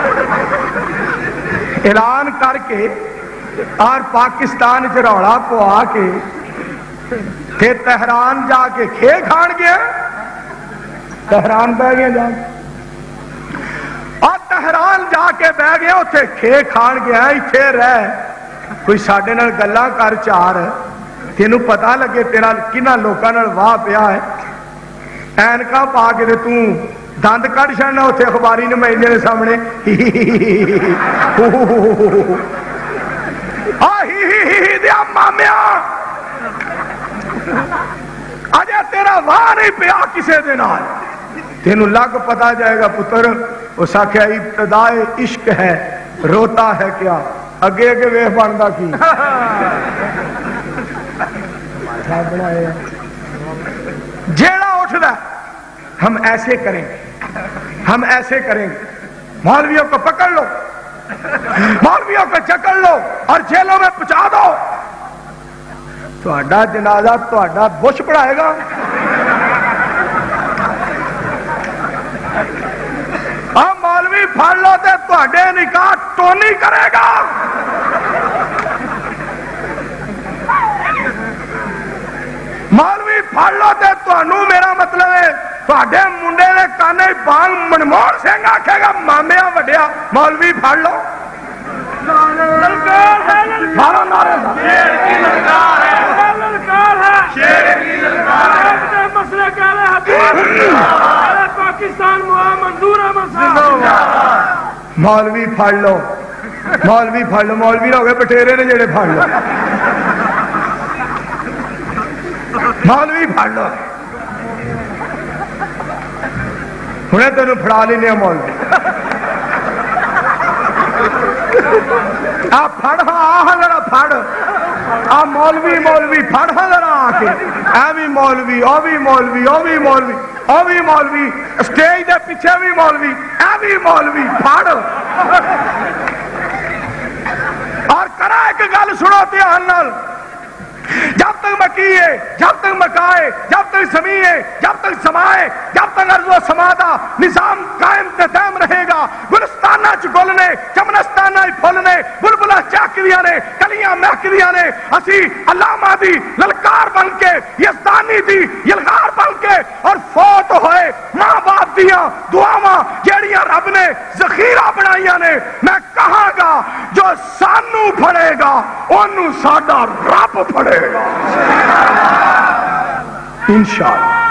اعلان کر کے اور پاکستان روڑا پوا کے پھر تہران جا کے کھے کھان گیا، تہران بہ گیا جا اور تہران جا کے بہ گیا اتنے کھے کھان گیا، اتنے رہ کوئی ساڈے نال گلاں کر چار تینوں پتہ لگے تیرا کنہ لوکاں نال واہ پیا ہے، اینکاں پا کے توں دند کٹ چڑنا اتنے اخباری نمائندے کے سامنے دیا مامیا اجے تیرا واہ نہیں پیا کسے دے نال، تینوں لگ پتا جائے گا پتر۔ اس آخیا ابتدائے عشق ہے روتا ہے کیا، اگے اگے ویخ بنتا کی جیڑا اٹھدا ہم ایسے کریں گے، ہم ایسے کریں گے، مولویوں کو پکڑ لو، مولویوں کو چکر لو اور جیلوں میں پہنچا دو، تہاڈا جنازہ تہاڈا بش پڑھائے گا، اور مولوی پھڑ لو تے تہاڈے نکاح ٹونی کرے گا، مولوی پھڑ لو تے تہانوں میرا مطلب ہے تہاڈے منڈے دے کانے بال منموہن سنگھ آکھے گا مامیا وڈیا مولوی پھڑ لو، مارو نعرے شیر کی للکار ہے، للکار ہے شیر کی للکار ہے، مسئلہ کہہ رہے حبیب پاکستان منظور ہے مسئلہ، مولوی پھڑ لو، مولوی پھڑ لو، مولوی نہ ہو گئے بٹیرے نے جڑے پھڑ لو، مولوی پھڑ لو، ہنے تینوں پھڑا لینے مولوی، آپ پھڑ ہاں آہ ذرا پھڑ، آپ مولوی مولوی پھڑ ہاں ذرا آ کے، اے بھی مولوی او بھی مولوی او بھی مولوی او بھی مولوی، اسٹیج دے پیچھے بھی مولوی اے بھی مولوی پھڑ، اور کرا ایک گل سنو دھیان نال، جب تک مکیے جب تک مکائے جب تک سمیے جب تک سمائے جب تک ارض و سمادہ نظام قائم تے دائم رہے گا، گلستانہ چ گلنے چمنستانہ پھولنے بلبلہ چاکریاں نے کلیاں مہکریاں نے، اسی علامہ دی للکار بن کے یزدانی دی یلغار بن کے اور فوت ہوئے ماں باپ دیاں دعاواں جیڑیاں رب نے ذخیرہ بنائیاں نے، میں کہاں گا جو سانو پھڑے گا انہوں ساڈا رب پھڑے گا انشاءاللہ۔